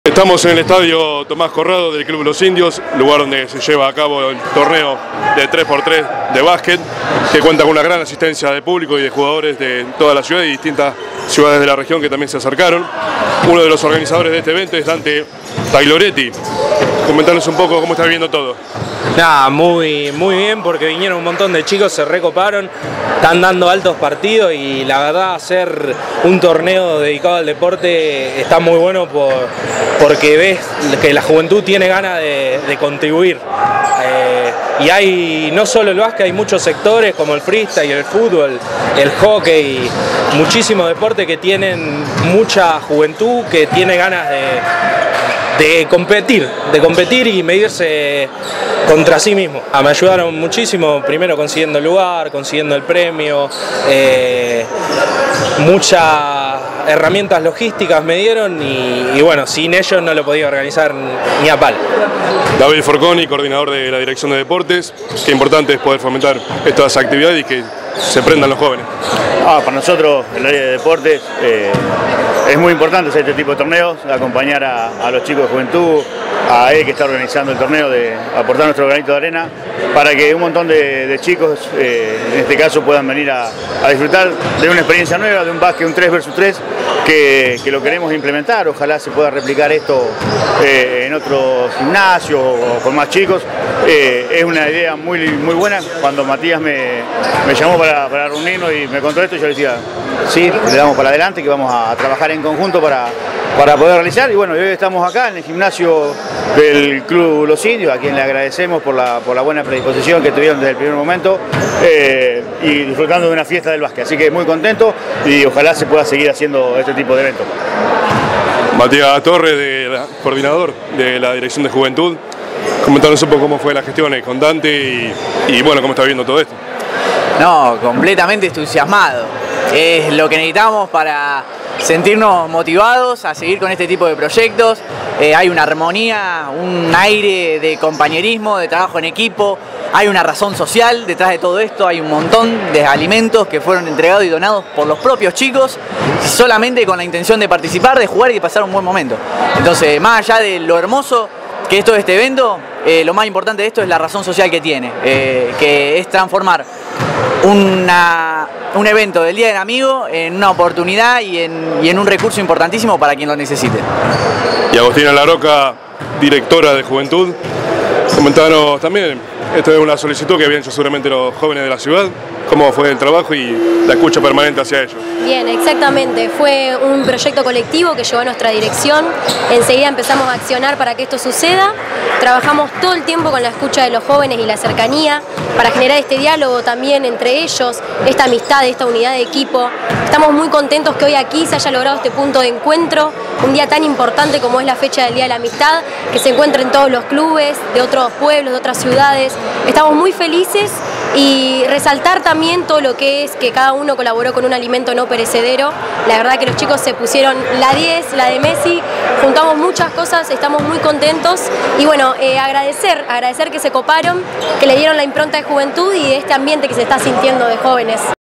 Estamos en el estadio Tomás Corrado del Club Los Indios, lugar donde se lleva a cabo el torneo de 3x3 de básquet, que cuenta con una gran asistencia de público y de jugadores de toda la ciudad y distintas ciudades de la región que también se acercaron. Uno de los organizadores de este evento es Dante Tailoretti. Comentarnos un poco cómo está viviendo todo. Nada, muy bien, porque vinieron un montón de chicos, se recoparon, están dando altos partidos y la verdad hacer un torneo dedicado al deporte está muy bueno porque ves que la juventud tiene ganas de contribuir. Y hay no solo el básquet, hay muchos sectores como el freestyle, el fútbol, el hockey, muchísimos deportes que tienen mucha juventud que tiene ganas de competir y medirse contra sí mismo. Me ayudaron muchísimo, primero consiguiendo el lugar, consiguiendo el premio, muchas herramientas logísticas me dieron y bueno, sin ellos no lo podía organizar ni a palo. David Forconi, coordinador de la Dirección de Deportes, qué importante es poder fomentar estas actividades y que se prendan los jóvenes. Para nosotros, el área de deportes, es muy importante hacer este tipo de torneos, acompañar a los chicos de juventud, a él que está organizando el torneo, de aportar nuestro granito de arena, para que un montón de chicos, en este caso, puedan venir a disfrutar de una experiencia nueva, de un básquet, un 3 versus 3, que lo queremos implementar. Ojalá se pueda replicar esto en otros gimnasios o con más chicos. Es una idea muy buena. Cuando Matías me llamó para reunirnos y me contó esto, yo le decía, sí, le damos para adelante, que vamos a trabajar en conjunto para poder realizar. Y bueno, hoy estamos acá en el gimnasio del Club Los Indios, a quien le agradecemos por la buena predisposición que tuvieron desde el primer momento y disfrutando de una fiesta del básquet. Así que muy contento y ojalá se pueda seguir haciendo este tipo de eventos. Matías Torres, coordinador de la Dirección de Juventud, comentarnos un poco cómo fue la gestión con Dante y bueno, cómo está viendo todo esto. No, completamente entusiasmado. Es lo que necesitamos para sentirnos motivados a seguir con este tipo de proyectos. Hay una armonía, un aire de compañerismo, de trabajo en equipo, hay una razón social detrás de todo esto, hay un montón de alimentos que fueron entregados y donados por los propios chicos solamente con la intención de participar, de jugar y de pasar un buen momento. Entonces, más allá de lo hermoso que es todo este evento, lo más importante de esto es la razón social que tiene, que es transformar un evento del Día del Amigo en una oportunidad y en un recurso importantísimo para quien lo necesite. Y Agostina Laroca, directora de Juventud, comentanos también, esto es una solicitud que habían hecho seguramente los jóvenes de la ciudad, cómo fue el trabajo y la escucha permanente hacia ellos. Bien, exactamente, fue un proyecto colectivo que llevó a nuestra dirección, enseguida empezamos a accionar para que esto suceda, trabajamos todo el tiempo con la escucha de los jóvenes y la cercanía para generar este diálogo también entre ellos, esta amistad, esta unidad de equipo. Estamos muy contentos que hoy aquí se haya logrado este punto de encuentro, un día tan importante como es la fecha del Día de la Amistad, que se encuentra en todos los clubes de otros pueblos, de otras ciudades. Estamos muy felices y resaltar también todo lo que es que cada uno colaboró con un alimento no perecedero. La verdad que los chicos se pusieron la 10, la de Messi, juntamos muchas cosas, estamos muy contentos y bueno, agradecer que se coparon, que le dieron la impronta de juventud y de este ambiente que se está sintiendo de jóvenes.